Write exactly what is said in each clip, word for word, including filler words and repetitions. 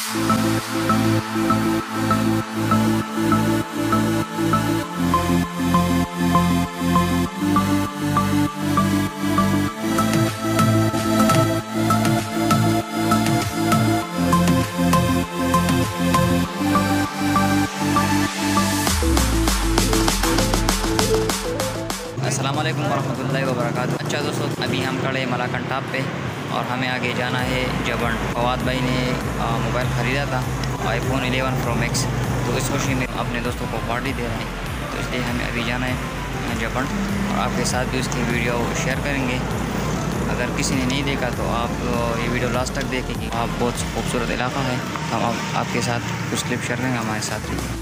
अस्सलाम वालेकुम वरहमतुल्लाहि वबरकातुहू। अच्छा दोस्तों, अभी हम खड़े हैं मलाकंड टॉप पे और हमें आगे जाना है जबंड। फवाद भाई ने मोबाइल ख़रीदा था आईफोन इलेवन प्रो मैक्स, तो इस खुशी में अपने दोस्तों को पार्टी दे रहे हैं, तो इसलिए हमें अभी जाना है जबंड और आपके साथ भी उसकी वीडियो शेयर करेंगे। अगर किसी ने नहीं देखा तो आप ये वीडियो लास्ट तक देखेंगे। आप बहुत खूबसूरत इलाका है, हम आप, आपके साथ कुछ क्लिप शेयर करेंगे, हमारे साथ रहिए।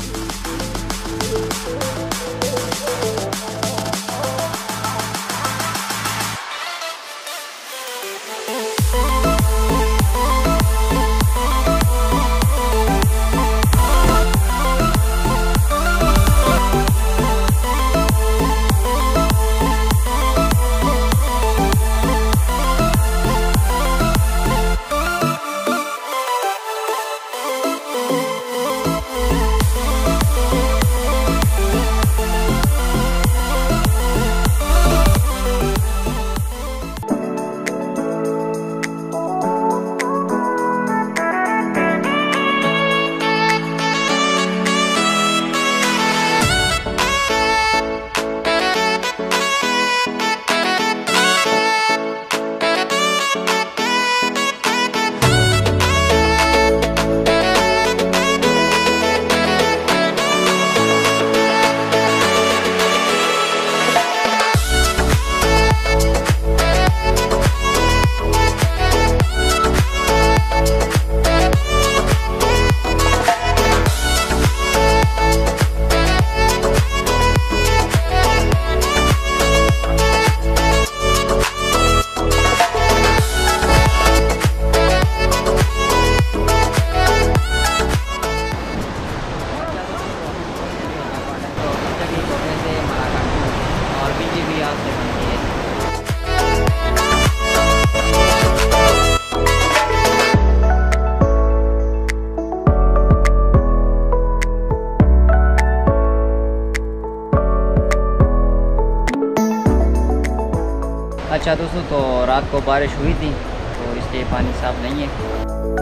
अच्छा दोस्तों, तो रात को बारिश हुई थी तो इसलिए पानी साफ नहीं है।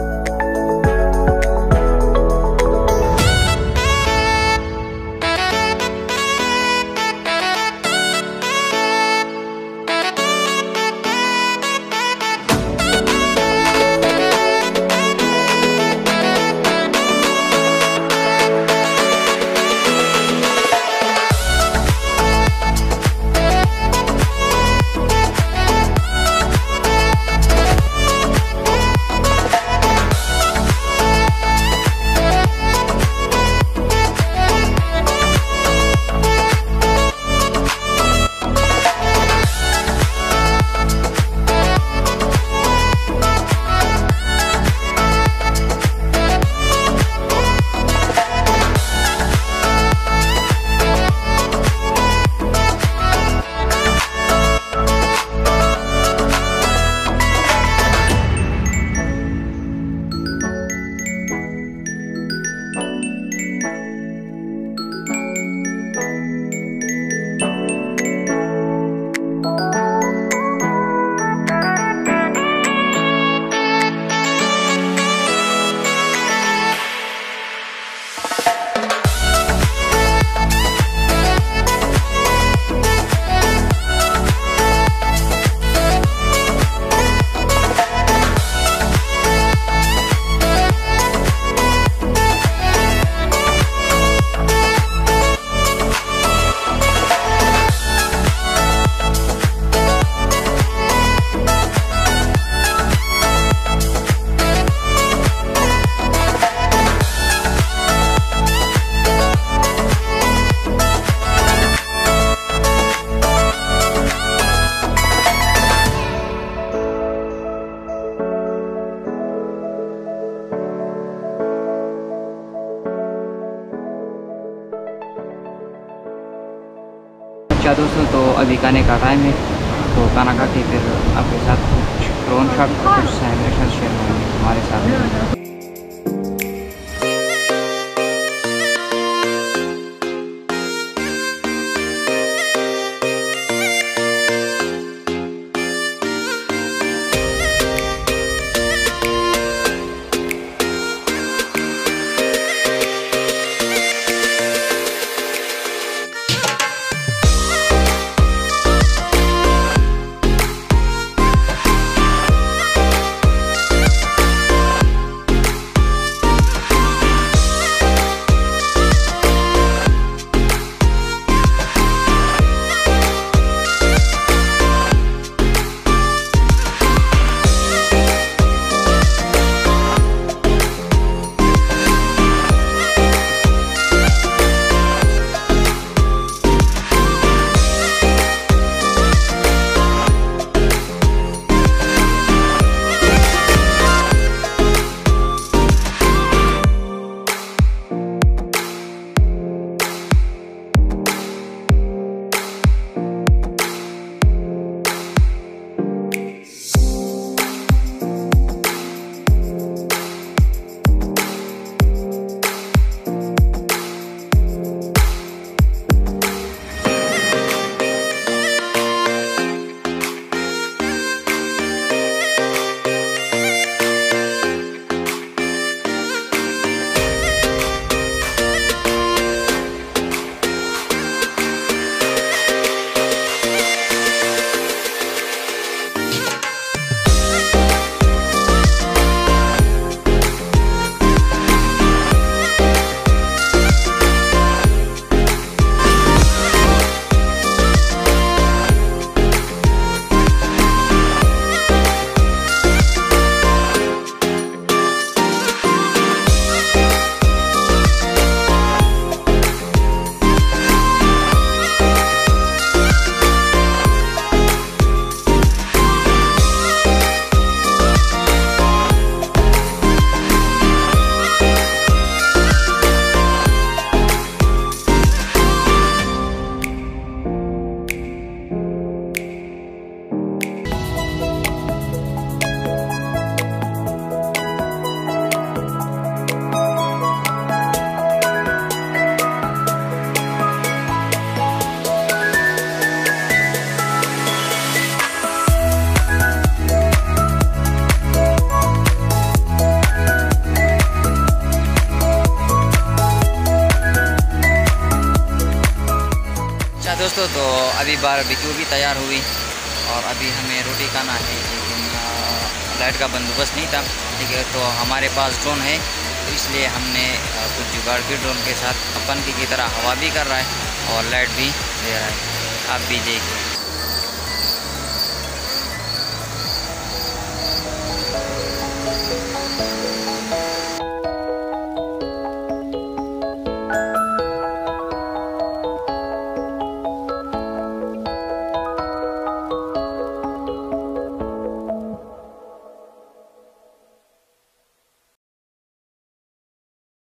अच्छा दोस्तों, तो अभी खाने का टाइम है, तो खाना खा के फिर आपके साथ कुछ ड्रोन शॉट कुछ सेलिब्रेशन शेयर करेंगे हमारे साथ। तो अभी बारबेक्यू भी तैयार हुई और अभी हमें रोटी खाना है, लेकिन लाइट का बंदोबस्त नहीं था। ठीक है, तो हमारे पास ड्रोन है, तो इसलिए हमने कुछ जुगाड़ की ड्रोन के साथ अपन की तरह हवा भी कर रहा है और लाइट भी दे रहा है। आप भी देखिए।